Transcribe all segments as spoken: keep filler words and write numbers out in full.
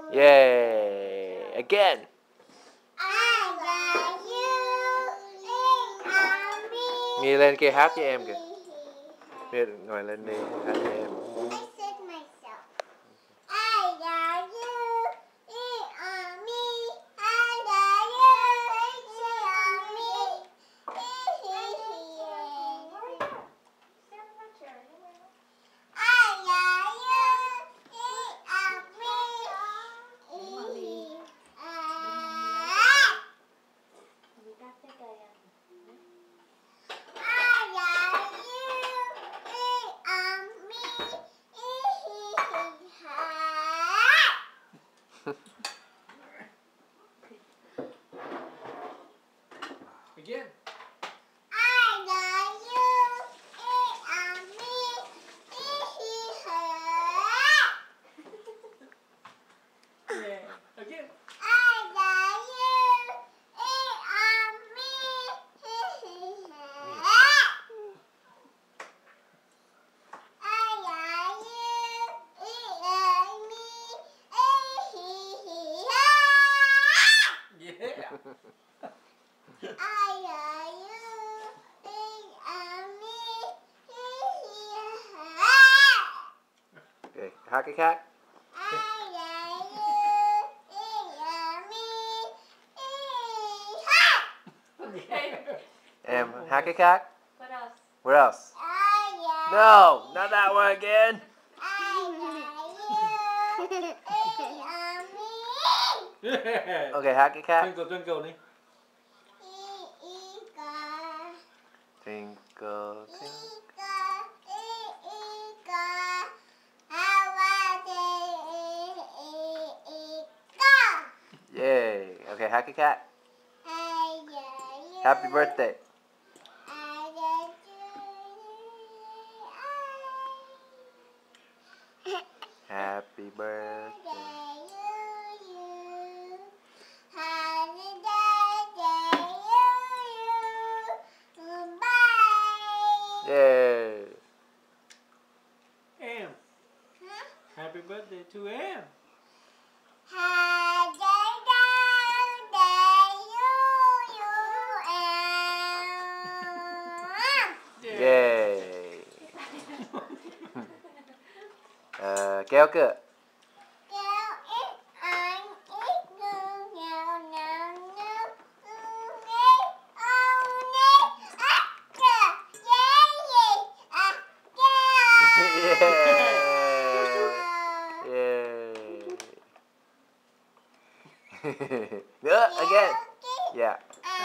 Yay! Again. Nghi lên kia hát với em kìa. Nghi ngồi lên đi hát với em. Again. I love you. It on me. Yeah. Again. I love you. It on me. I love you. It on me. Yeah. I love you. It on me. Okay, hát cái khác. I love you. It on me. Okay. Em hát cái khác. What else? What else? I love No, not that one again. I love you. It on me. Yeah. Okay, hát cái khác. Twinkle, twinkle đi. Twinkle, twinkle. Yay. Okay, hát cái khác. Happy birthday. Happy birthday. Yay. Em. Happy birthday to Em. Yay. Ờ, kéo cửa. Nữa, again. Yeah.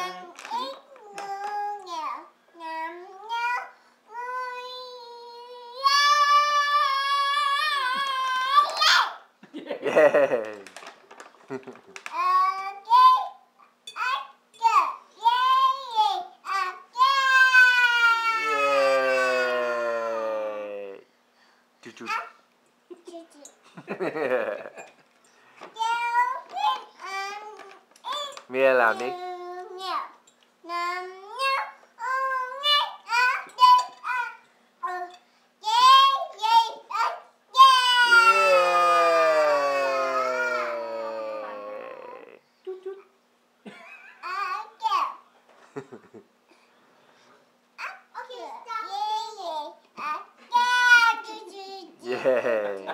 Yay. Yay. Choo choo. Mia làm đi. Yay.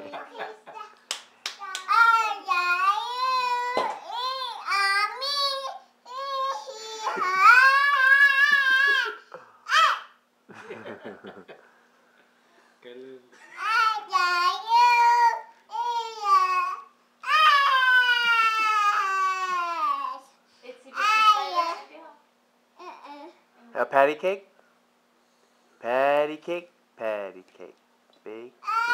Cái lưng. A patty cake? Patty cake, patty cake. Big.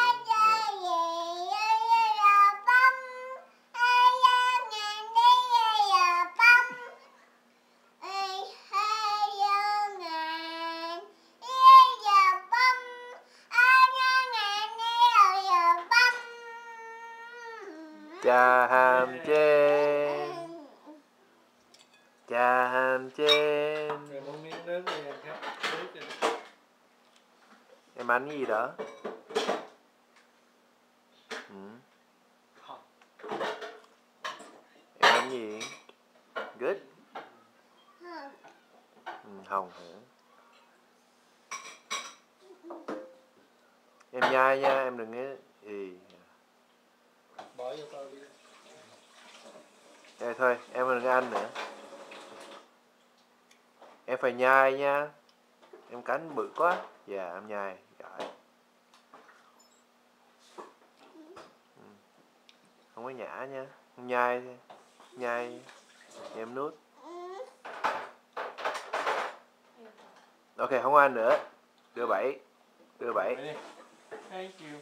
Cha ham trên. Cha ham trên. Rồi một miếng lớn này em khác. Em ăn cái gì đó? Ừ. Em nhai nha, em đừng nghe gì. Bỏ vô tao đi. Đây thôi, em đừng ăn nữa. Em phải nhai nha. Em cắn bự quá. Dạ, em nhai. Rồi. Không có nhả nha. Em nhai thôi. Nhai. Em nuốt. Ok, không ăn nữa. Đưa bảy. Đưa bảy. Thank you.